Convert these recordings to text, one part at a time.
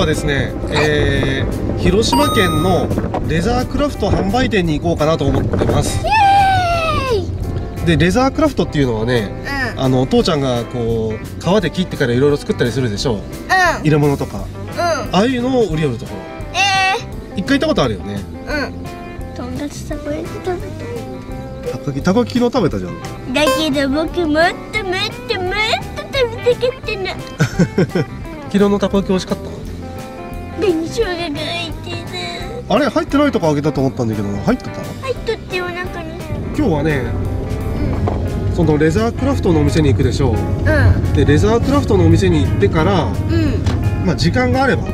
はですね、広島県のレザークラフト販売店に行こうかなと思ってます。でレザークラフトっていうのはね、父ちゃんがこう皮で切ってからいろいろ作ったりするでしょう、入れ物とか、ああいうのを売り寄るところ。一回行ったことあるよね。 友達たこ焼き食べた。 たこ焼きの食べたじゃん。 だけど僕もっと食べたかったな。 昨日のたこ焼き美味しかった。 紅生姜が入ってる。 あれ入ってないとこあげたと思ったんだけど、入ってた？ 入っとってお腹に。 今日はね、そのレザークラフトのお店に行くでしょう。でレザークラフトのお店に行ってから、まあ時間があれば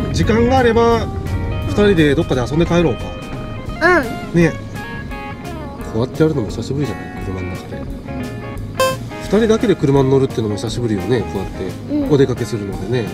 2人でどっかで遊んで帰ろうか。ね、こうやってやるのも久しぶりじゃない？車の中で2人だけで車に乗るっていうのも久しぶりよね。こうやってお出かけするのでね。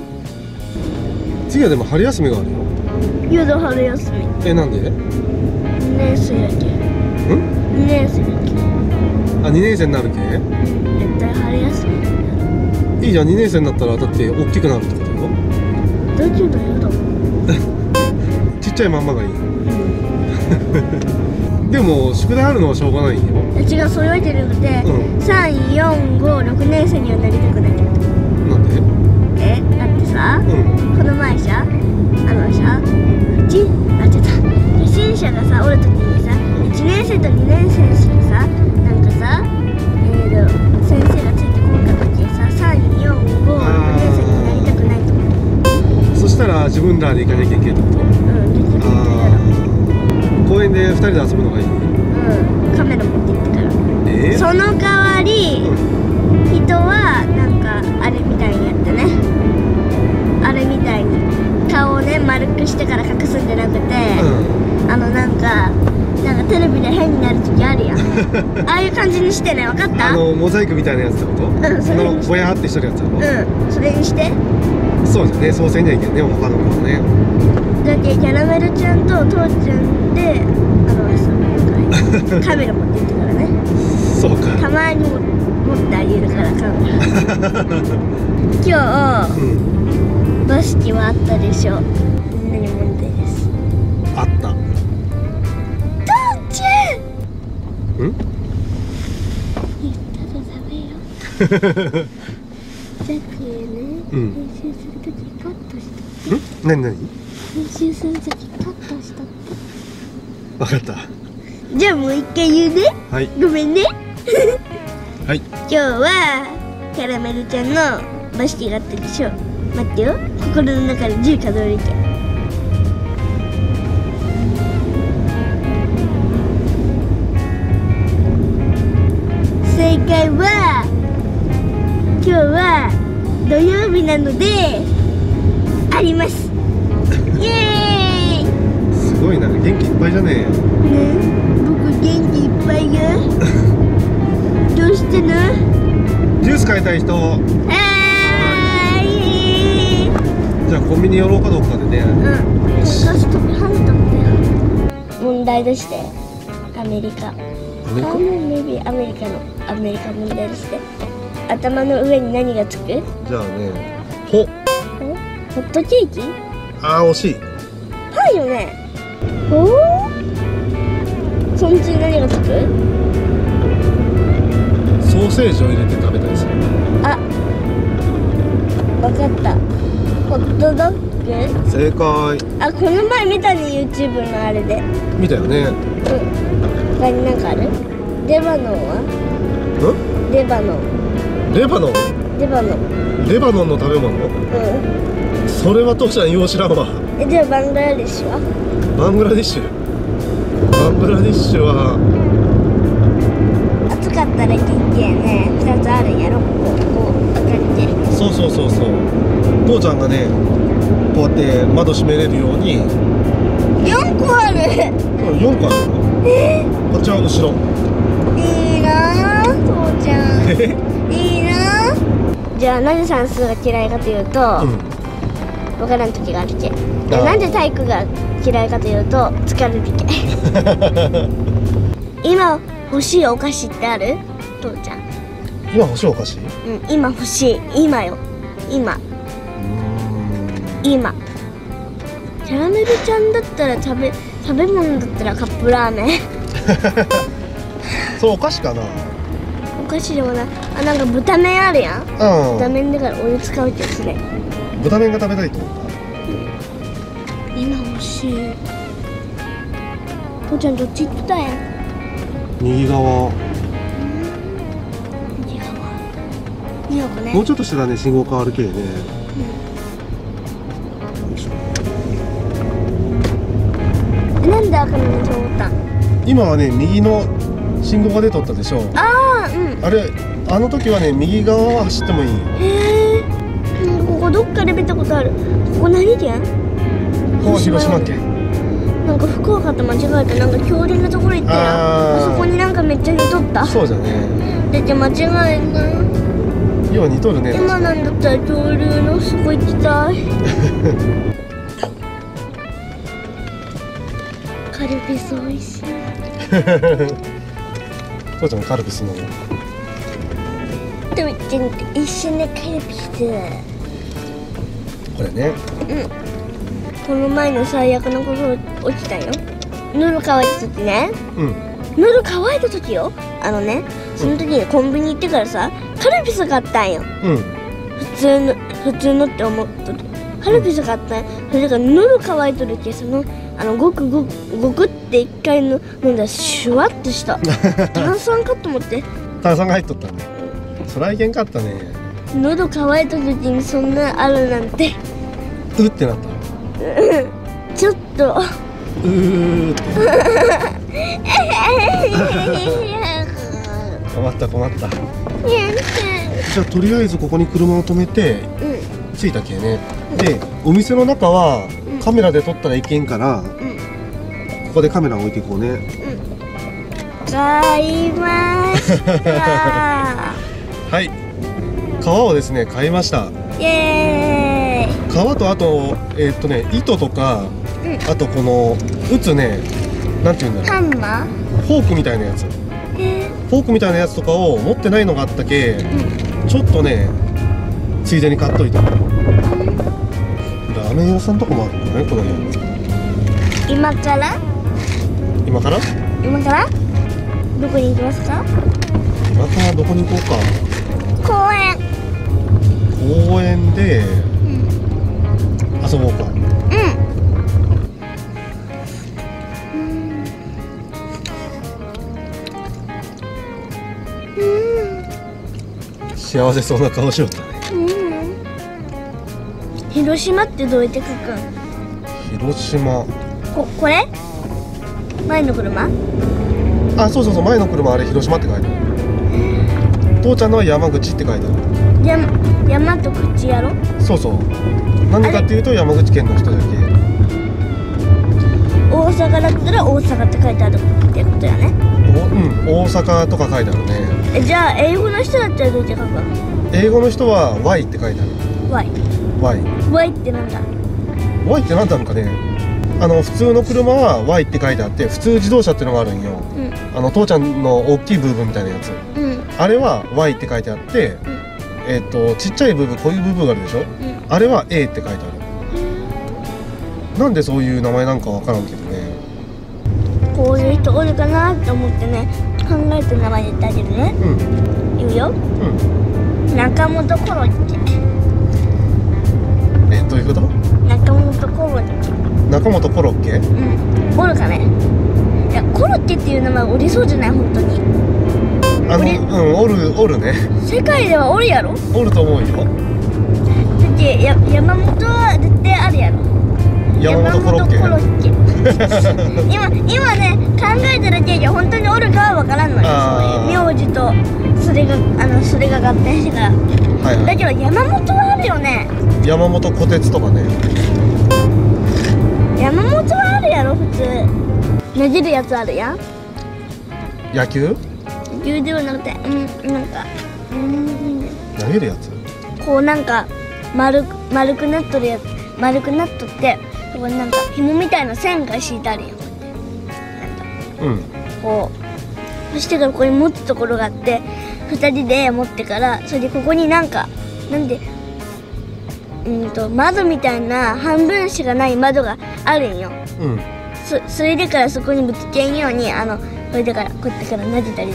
次はでも春休みがあるよ。 やだ、春休み。 なんで 2年生だけ。2年生だけ。 あ、2年生になるけ？ 絶対春休み。 いいじゃん、2年生になったらだって大きくなるってことよ。 だけどやだ。 ちっちゃいまんまがいい。でも宿題あるのはしょうがないよ。 違う、そう言われてるので、3、4、5、6年生にはなりたくない。 なんで？ だってさ、この前さ、不審者がさおるときにさ、1年生と2年生しかさ、なんかさ、先生がついてこなかった時さ、3、4、5、6年生になりたくないと思う。 そしたら自分らで行かなきゃいけないってこと？公園で2人で遊ぶのがいい？ カメラ持って行ってから。その代わり、人はなんかあれみたいにやってね、あれみたいに顔をね丸くしてから隠すんじゃなくて、なんかテレビで変になる時あるやん。ああいう感じにしてね、分かった？ モザイクみたいなやつってこと？それぼやーってしてるやつやろ？ それにして。 そうじゃね、そうせんにゃいけんね、他の子はね。 だけキャラメルちゃんと父ちゃんでカメラ持って行ってからね。 そうか。 たまに持ってあげるからカメラ。今日、バスケはあったでしょ。みんなに問題です。 あった。 父ちゃん。言ったらダメよ。さっきね、練習するときカットした。 何？ 練習するときカットしたって。 分かった。 じゃあもう一回言うね。 はい。 ごめんね。 はい。 今日はキャラメルちゃんのバスケがあったでしょ。待ってよ。心の中で10数えるけ。正解は今日は土曜日なのであります。イエーイ。 すごいな、元気いっぱいじゃねえ。 僕元気いっぱいよ。どうしての？ ジュース買いたい人？じゃあコンビニ寄ろうかどうかでね。問題出して。アメリカ問題出して。頭の上に何がつく？じゃあね、ホットケーキ？ あー惜しい。 パンよね。その次何がつく？ ソーセージを入れて食べたりする。 あ、わかった。ホットドッグ？ 正解。 あ、この前見たね、YouTube のあれで。 見たよね。 他に何かある？レバノンは？レバノンの食べ物？それは父ちゃんよう知らんわ。 じゃあバングラデシュは？ バングラデシュは暑かったらキンキンね、2つあるんやろ。こう開けて。 そう父ちゃんがねこうやって窓閉めれるように 4個ある。 4個あるの？こっちは後ろ。 いいなぁ、父ちゃん。いいなぁ。じゃあなぜ算数が嫌いかというと、わからん時があるけ。なんで体育が嫌いかというと疲れるけ。今欲しいお菓子ってある？父ちゃん。 今欲しいお菓子？ 今欲しい。今よ。今。 今キャラメルちゃんだったら食べ物だったらカップラーメンそうお菓子かな。 お菓子でもない。あ、なんか豚麺あるやん。豚麺だからお湯使うってやつね。 豚麺が食べたいと思った。 今欲しい。父ちゃんどっち行ってたんや。 右側。 右側。見ようかね。 もうちょっとしたらね信号変わるけね。 なんで赤の道通ったん？ 今はね右の信号が出とったでしょ。 あれあの時はね右側は走ってもいい。 へえ。ここどっかで見たことある。ここ何県？ ここは広島県。 なんか福岡と間違えてなんか恐竜のところ行ったら、あそこになんかめっちゃ似とった。 そうじゃね。 だって間違えんな。 要は似とるね。 今なんだったら恐竜のそこ行きたい。カルピス美味しい。 父ちゃんカルピス飲む。 でも一緒にカルピス。 これね。 この前の最悪のこと起きたよ。喉乾いた時ね。喉乾いた時よ。その時にコンビニ行ってからさ、カルピス買ったんよ。普通のって思っとる。カルピス買ったんよ。それから喉乾いとるけ、ごくって一回飲んだらシュワッとした。炭酸かと思って。 炭酸が入っとったね。そらいけんかったね。 喉乾いた時にそんなあるなんて。 うってなった。 ちょっと。 って。困った。じゃあとりあえずここに車を止めて、着いたけね。でお店の中はカメラで撮ったらいけんから、ここでカメラを置いていこうね。 買いました。 はい、革をですね買いました。 イエーイ。 革とあと糸とか、あとこの打つね、なんていうんだろう、 ハンマー、 フォークみたいなやつ、フォークみたいなやつとかを持ってないのがあったけ、ちょっとねついでに買っといた。ラーメン屋さんとかもあるんだね、この辺。 今からどこに行きますか？ 今からどこに行こうか。 公園。 公園で遊ぼうか。幸せそうな顔しよったね。 広島ってどうやって書くん？ 広島。 これ？前の車？ あ、そうそうそう、前の車あれ広島って書いてある。父ちゃんのは山口って書いてある。 山と口やろ？ そうそう。なんでかっていうと山口県の人だけ。 大阪だったら大阪って書いてあるってことやね。 大阪とか書いてあるね。 じゃあ英語の人だったらどうやって書くの？ 英語の人は Y って書いてある。 Y ってなんだ？ Y ってなんだろうかね。普通の車は Y って書いてあって、普通自動車ってのがあるんよ。父ちゃんの大きい部分みたいなやつ、あれは Y って書いてあって、ちっちゃい部分、こういう部分があるでしょ、あれは A って書いてある。なんでそういう名前なんかわからんけどね。 こういう人おるかなって思ってね、考えて名前言ってあげるね。言うよ。中本コロッケ。 どういうこと？ 中本コロッケ。 中本コロッケ？ おるかね。いや、コロッケっていう名前おりそうじゃない？本当におるね。 世界ではおるやろ？ おると思うよ。 だって山本は絶対あるやろ。 山本コロッケ。 今ね、考えただけで本当におるかは分からんのよ。そういう名字とそれが合体してから。だけど山本はあるよね。 山本虎鉄とかね。 山本はあるやろ、普通。投げるやつあるやん。 野球ではなくて、なんか投げるやつ、 こうなんか丸くなっとるやつ、丸くなっとって、ここになんか紐みたいな線が敷いてあるやん。こうそしてここに持つところがあって、2人で持ってから、それでここになんかなんで窓みたいな半分しかない窓があるんよ。それだからそこにぶつけんようにこれだからこうやってから撫でたりで。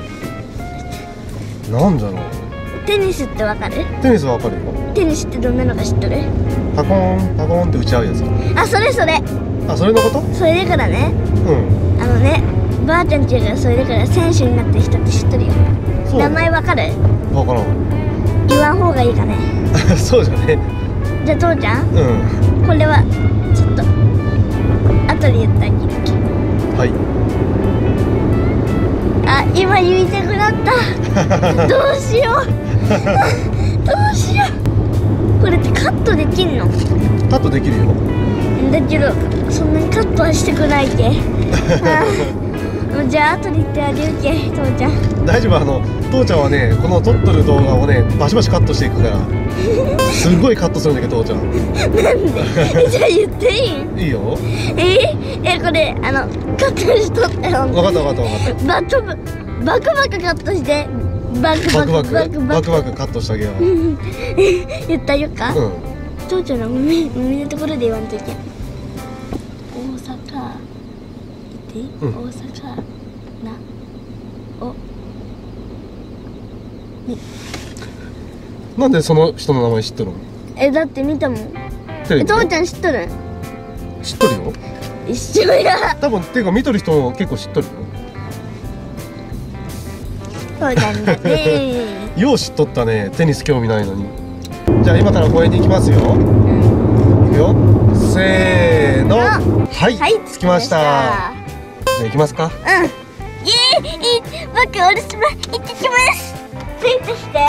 なんだろう。 テニスってわかる？ テニスわかるよ。 テニスってどんなのか知っとる？ パコーンパコーンって打ち合うやつ。 あ、それ。 あ、それのこと？ それだからね。ばあちゃんちがそれだから選手になってる人って知っとるよ。名前わかる？ わからん。 言わん方がいいかね。 そうじゃね。 じゃあ父ちゃん、これはちょっと後で言ってあげるけ。 はい。 あ、今言いたくなった。どうしよう。どうしよう。これってカットできんの？ カットできるよ。 だけどそんなにカットはしてくないけ。じゃあ後で言ってあげるけ、父ちゃん。 大丈夫。父ちゃんはね、この撮っとる動画をねバシバシカットしていくからすごいカットするんだけど父ちゃん。 なんで？じゃあ言っていい？ いいよ。 これカットしとったよ。 分かった。 バクバクカットして。バクカットしてあげよう。 言ってあげようか。父ちゃんの耳のところで言わんといけ。大阪言って、大阪なおに。 なんでその人の名前知ってるの？ だって見たもん。父ちゃん知っとる？ 知っとるよ。 一緒や。 多分っていうか見とる人も結構知っとるよ。 そうなんだね。 よう知っとったね。テニス興味ないのに。じゃあ今から公園に行きますよ。いくよ。せーの。はい、着きました。じゃあ行きますか。 僕お留守番行ってきます。ついてきて。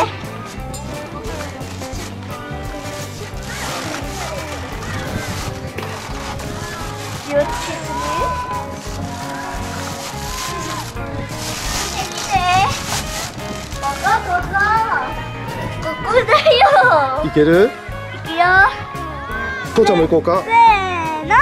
気をつけてね。ここだよ。 行ける？ 行くよ。 父ちゃんも行こうか。 せーの。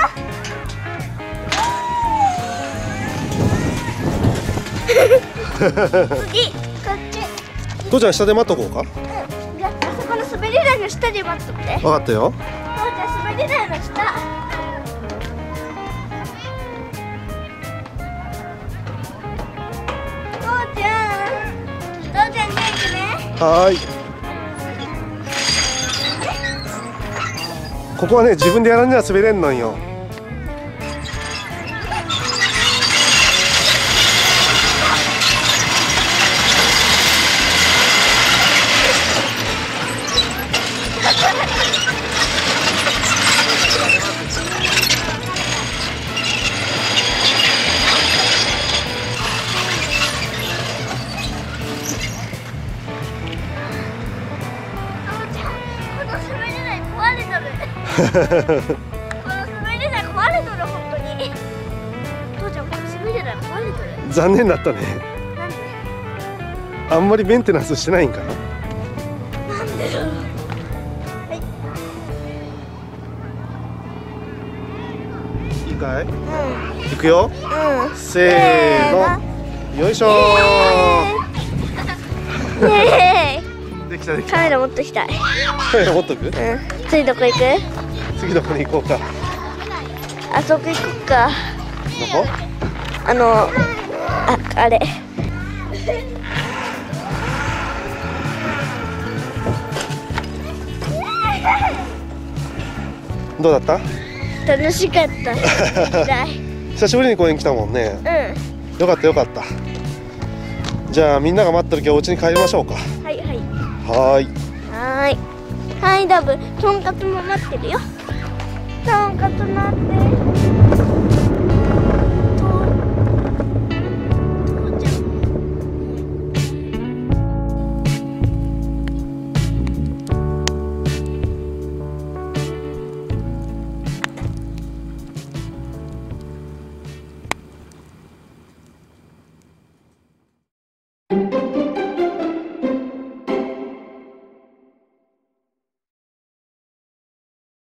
次、こっち。 父ちゃん下で待っとこうか。 じゃあそこの滑り台の下で待っとって。 分かったよ。 父ちゃん滑り台の下。 はい。ここはね自分でやらんには滑れんのんよ。 この滑り台壊れとる、本当に。父ちゃん、この滑り台壊れとる。 残念だったね。 なんで？ あんまりメンテナンスしてないんかな。 なんでだろう。はい。 いいかい？行くよ。せーの。よいしょー。できた。 カメラ持っときたい。 カメラ持っとく？ 次どこ行く？ 次どこに行こうか。 あそこ行こっか。 どこ？ あれ。 どうだった？ 楽しかった。 久しぶりに公園来たもんね。よかったじゃあみんなが待ってるけどお家に帰りましょうか。はいダブ、とんかつも待ってるよ。とんかつ待って。